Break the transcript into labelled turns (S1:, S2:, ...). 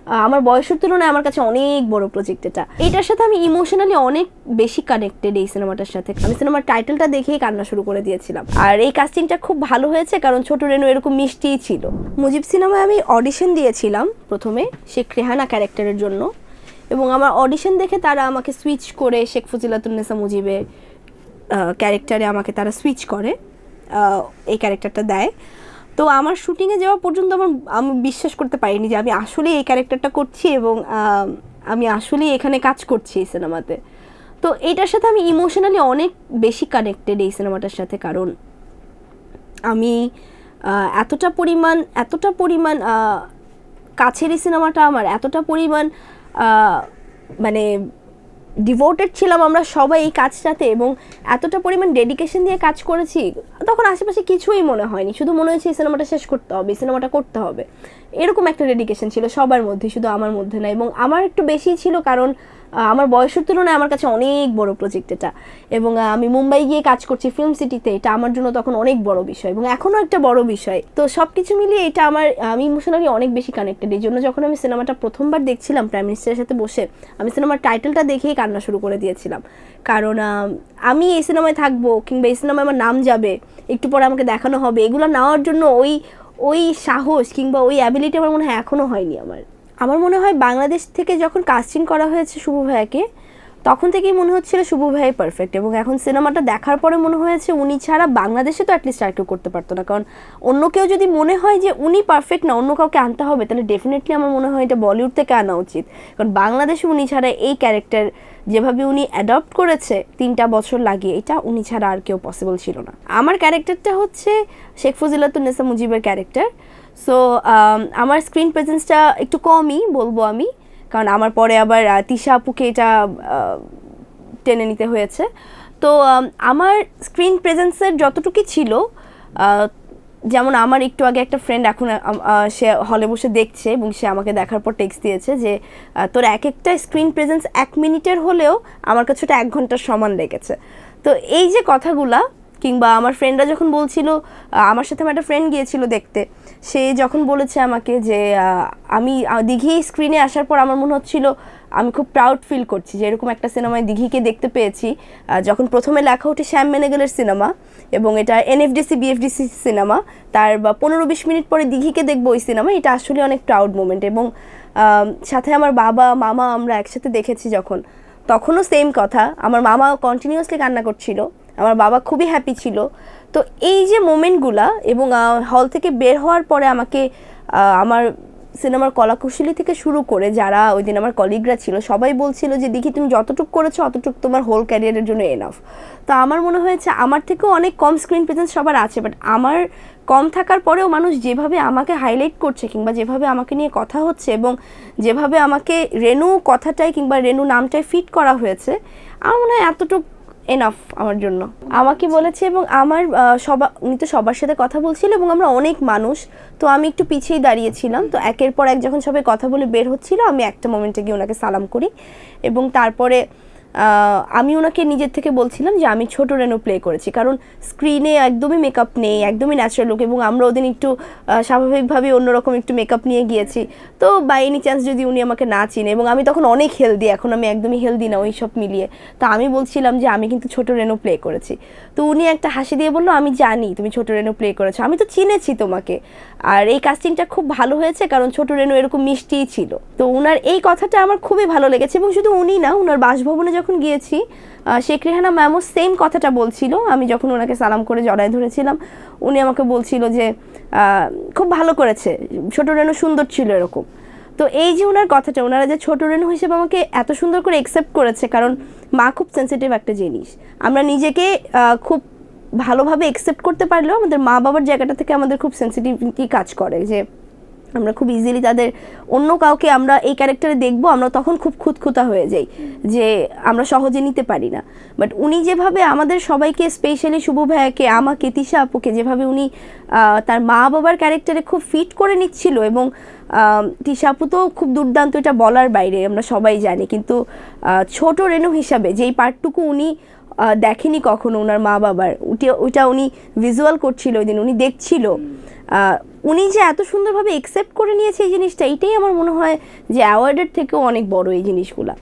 S1: আমার বয়সের তুলনায় আমার কাছে অনেক বড় প্রজেক্ট এটার সাথে আমি ইমোশনালি অনেক বেশি কানেক্টেড এই সিনেমাটার সাথে। আমি সিনেমার টাইটেলটা দেখেই কান্না শুরু করে দিয়েছিলাম। আর এই কাস্টিংটা খুব ভালো হয়েছে কারণ ছোট রেনু এরকম মিষ্টিই ছিল। মুজিব সিনেমায় আমি অডিশন দিয়েছিলাম প্রথমে শেখ রেহানা ক্যারেক্টারের জন্য, এবং আমার অডিশন দেখে তারা আমাকে সুইচ করে শেখ ফজিলাতুন্নেসা মুজিবের ক্যারেক্টারে আমাকে তারা সুইচ করে এই ক্যারেক্টারটা দেয়। তো আমার শুটিংয়ে যাওয়া পর্যন্ত আমি বিশ্বাস করতে পারিনি যে আমি আসলে এই ক্যারেক্টারটা করছি এবং আমি আসলেই এখানে কাজ করছি এই সিনেমাতে। তো এইটার সাথে আমি ইমোশনালি অনেক বেশি কানেক্টেড এই সিনেমাটার সাথে, কারণ আমি এতটা পরিমাণ কাছের এই সিনেমাটা আমার এতটা পরিমাণ মানে ডিভোটেড ছিলাম আমরা সবাই এই কাজটাতে, এবং এতটা পরিমাণ ডেডিকেশন দিয়ে কাজ করেছি। তখন আশেপাশে কিছুই মনে হয়নি, শুধু মনে হয়েছে এই সিনেমাটা শেষ করতে হবে, এই সিনেমাটা করতে হবে, এরকম একটা ডেডিকেশন ছিল সবার মধ্যে, শুধু আমার মধ্যে না। এবং আমার একটু বেশি ছিল কারণ আমার বয়সের তুলনায় আমার কাছে অনেক বড় প্রজেক্ট এটা, এবং আমি মুম্বাই গিয়ে কাজ করছি ফিল্ম সিটিতে, এটা আমার জন্য তখন অনেক বড় বিষয় এবং এখনও একটা বড় বিষয়। তো সব কিছু মিলিয়ে এটা আমি ইমোশনালি অনেক বেশি কানেক্টেড। এই জন্য যখন আমি সিনেমাটা প্রথমবার দেখছিলাম প্রাইম মিনিস্টারের সাথে বসে, আমি সিনেমার টাইটেলটা দেখেই কান্না শুরু করে দিয়েছিলাম। কারণ আমি এই সিনেমায় থাকবো কিংবা এই সিনেমায় আমার নাম যাবে, একটু পরে আমাকে দেখানো হবে, এগুলো নেওয়ার জন্য ওই সাহস কিংবা ওই অ্যাবিলিটি আমার মনে হয় এখনও হয়নি। আমার মনে হয় বাংলাদেশ থেকে যখন কাস্টিং করা হয়েছে শুভ ভাইয়াকে, তখন থেকেই মনে হচ্ছিল শুভ ভাই পারফেক্ট, এবং এখন সিনেমাটা দেখার পরে মনে হয়েছে উনি ছাড়া বাংলাদেশে তো অ্যাটলিস্ট আর কেউ করতে পারতো না। কারণ অন্য কেউ যদি মনে হয় যে উনি পারফেক্ট না, অন্য কাউকে আনতে হবে, তাহলে ডেফিনেটলি আমার মনে হয় এটা বলিউড থেকে আনা উচিত। কারণ বাংলাদেশে উনি ছাড়া এই ক্যারেক্টার যেভাবে উনি অ্যাডপ্ট করেছে 3টা বছর লাগিয়ে, এটা উনি ছাড়া আর কেউ পসিবল ছিল না। আমার ক্যারেক্টারটা হচ্ছে শেখ ফজিলাতুন্নেসা মুজিবের ক্যারেক্টার। সো আমার স্ক্রিন প্রেজেন্সটা একটু কমই বলবো আমি, কারণ আমার পরে আবার তিশা আপুকে এটা টেনে নিতে হয়েছে। তো আমার স্ক্রিন প্রেজেন্সের যতটুকু ছিল, যেমন আমার একটু আগে একটা ফ্রেন্ড এখন সে হলে বসে দেখছে এবং সে আমাকে দেখার পর টেক্সট দিয়েছে যে তোর এক একটা স্ক্রিন প্রেজেন্স 1 মিনিটের হলেও আমার কাছে ওটা 1 ঘন্টার সমান লেগেছে। তো এই যে কথাগুলা, কিংবা আমার ফ্রেন্ডরা যখন বলছিল, আমার সাথে আমার একটা ফ্রেন্ড গিয়েছিল দেখতে, সে যখন বলেছে আমাকে যে আমি দিঘি স্ক্রিনে আসার পর আমার মনে হচ্ছিল আমি খুব প্রাউড ফিল করছি যে এরকম একটা সিনেমায় দিঘিকে দেখতে পেয়েছি। যখন প্রথমে লেখা ওঠে শ্যাম মেনেগেলের সিনেমা এবং এটা এনএফডিসি বিএফডিসি সিনেমা, তার 15-20 মিনিট পরে দিঘিকে দেখবো ওই সিনেমা, এটা আসলে অনেক প্রাউড মোমেন্ট। এবং সাথে আমার বাবা মামা আমরা একসাথে দেখেছি যখন, তখনও সেম কথা, আমার মামা কন্টিনিউয়াসলি কান্না করছিল, আমার বাবা খুবই হ্যাপি ছিল। তো এই যে মোমেন্টগুলা, এবং হল থেকে বের হওয়ার পরে আমাকে আমার সিনেমার কলাকুশলী থেকে শুরু করে যারা ওই দিন আমার কলিগরা ছিল, সবাই বলছিল যে দেখি তুমি যতটুকু করেছো অতটুকু তোমার হোল ক্যারিয়ারের জন্য এনাফ। তো আমার মনে হয়েছে আমার থেকেও অনেক কম স্ক্রিন প্রেজেন্স সবার আছে, বাট আমার কম থাকার পরেও মানুষ যেভাবে আমাকে হাইলাইট করছে কিংবা যেভাবে আমাকে নিয়ে কথা হচ্ছে এবং যেভাবে আমাকে রেনু কথাটাই কিংবা রেনু নামটাই ফিট করা হয়েছে, আমার মনে হয় এতটুকু এনাফ আমার জন্য। আমাকে বলেছে, এবং আমার উনি তো সবার সাথে কথা বলছিল এবং আমরা অনেক মানুষ, তো আমি একটু পিছিয়েই দাঁড়িয়েছিলাম। তো একের পর এক যখন সবাই কথা বলে বের হচ্ছিল, আমি একটা মোমেন্টে গিয়ে ওনাকে সালাম করি, এবং তারপরে আমি ওনাকে নিজের থেকে বলছিলাম যে আমি ছোট রেনু প্লে করেছি, কারণ স্ক্রিনে একদমই মেকআপ নেই, একদমই ন্যাচারাল লুক, এবং আমরা ওদিন একটু স্বাভাবিকভাবে অন্যরকম একটু মেকআপ নিয়ে গিয়েছি। তো বাই এনি চান্স যদি উনি আমাকে না চিনে, এবং আমি তখন অনেক হেলদি, এখন আমি একদমই হেলদি না ওই সব মিলিয়ে, তো আমি বলছিলাম যে আমি কিন্তু ছোট রেনু প্লে করেছি। তো উনি একটা হাসি দিয়ে বললো, আমি জানি তুমি ছোট রেনু প্লে করেছো, আমি তো চিনেছি তোমাকে, আর এই কাস্টিংটা খুব ভালো হয়েছে কারণ ছোট রেনু এরকম মিষ্টিই ছিল। তো উনার এই কথাটা আমার খুবই ভালো লেগেছে, এবং শুধু উনি না, উনার বাসভবনে যখন গিয়েছি শেখ রেহানা ম্যামও সেম কথাটা বলছিল। আমি যখন ওনাকে সালাম করে জড়ায় ধরেছিলাম, উনি আমাকে বলছিল যে খুব ভালো করেছে, ছোট রেনু সুন্দর ছিল এরকম। তো এই যে ওনার কথাটা, ওনারা যে ছোট রেনু হিসেবে আমাকে এত সুন্দর করে অ্যাকসেপ্ট করেছে, কারণ মা খুব সেন্সিটিভ একটা জিনিস, আমরা নিজেকে খুব ভালোভাবে অ্যাকসেপ্ট করতে পারলেও আমাদের মা বাবার জায়গাটা থেকে আমাদের খুব সেন্সিটিভিটি কাজ করে, যে আমরা খুব ইজিলি তাদের অন্য কাউকে আমরা এই ক্যারেক্টারে দেখবো, আমরা তখন খুব খুঁতখুঁতা হয়ে যাই, যে আমরা সহজে নিতে পারি না। বাট উনি যেভাবে আমাদের সবাইকে, স্পেশালি শুভ ভাইয়াকে, আমাকে, তিশা আপুকে, যেভাবে উনি তার মা বাবার ক্যারেক্টারে খুব ফিট করে নিচ্ছিল, এবং তিশা আপু তো খুব দুর্দান্ত, এটা বলার বাইরে, আমরা সবাই জানি, কিন্তু ছোট রেনু হিসাবে যেই পার্টটুকু উনি দেখেনি কখনো ওনার মা বাবার, ওটা উনি ভিজুয়াল করছিল ওই দিন, উনি দেখছিল, উনি যে এত সুন্দরভাবে একসেপ্ট করে নিয়েছে এই জিনিসটা, এইটাই আমার মনে হয় যে অ্যাওয়ার্ডের থেকেও অনেক বড় এই জিনিসগুলা।